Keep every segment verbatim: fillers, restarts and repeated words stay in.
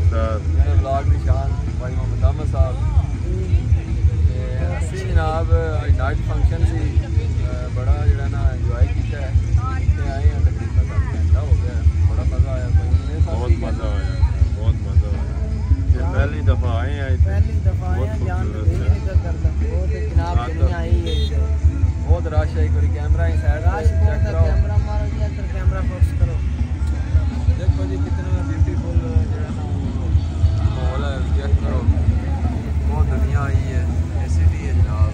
उस्ताद मेरे ब्लॉग की शान भाई मोहम्मद अहमद साहब असी जनाब नाइट फंक्शन से बड़ा जो ना इंजॉय किया है आए हैं तकरीबन घंटा हो गया बड़ा मज़ा आया बहुत मज़ा आया बहुत मज़ा आया ये पहली दफ़ा आए हैं पहली दफ़ा आए हैं जान नहीं करता बहुत जनाब दुनिया आई है बहुत रश है एक बार कैमरा ही साइड चेक करो कैमरा मारो जी अंदर कैमरा फोकस करो देखो जी कितना ब्यूटीफुल जो है ना माहौल है चेक करो बहुत दुनिया आई है ऐसी भी है जनाब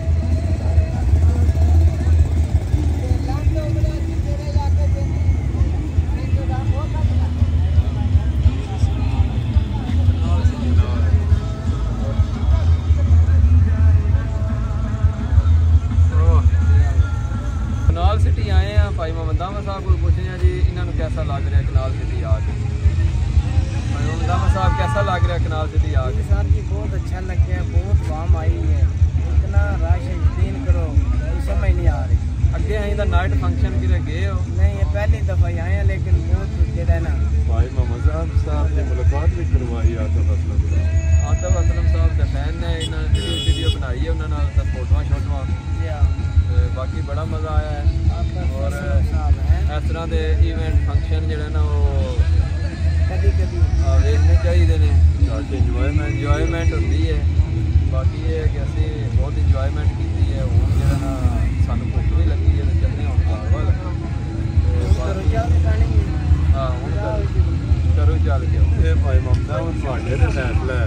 कनाल सिटी आए हैं भाई मोहम्मद अहमद साहब को पूछे हैं जी इन्होंने कैसा लग रहा है कनाल सिटी आके भाई मोहम्मद अहमद साहब कैसा लग रहा है कनाल सिटी आके सर जी बहुत अच्छा लग गया बहुत वाम आई है इतना रश है यकीन करो कोई समझ नहीं आ रही अगे अं नाइट फंक्शन कि गए हो नहीं ये पहली दफ़ा ही आए हैं लेकिन बहुत जो ना भाई मोहम्मद साहब ने मुलाकात भी करवाई आतिफ असलम आतिफ असलम साहब के फैन ने इन्होंने वीडियो बनाई है उन्होंने फोटो शोटो बाकी बड़ा मज़ा आया है और इस तरह के इवेंट फंक्शन जोड़े ना वो कभी कभी देखने चाहिए ने इंजॉयमेंट इंजॉयमेंट होती है बाकी ये कि असी बहुत इंजॉयमेंट की है हूँ जो ना सानू भुख भी लगी है चलने हम घर वाल हाँ हूँ करो चल के भाई मोहम्मद फैसला है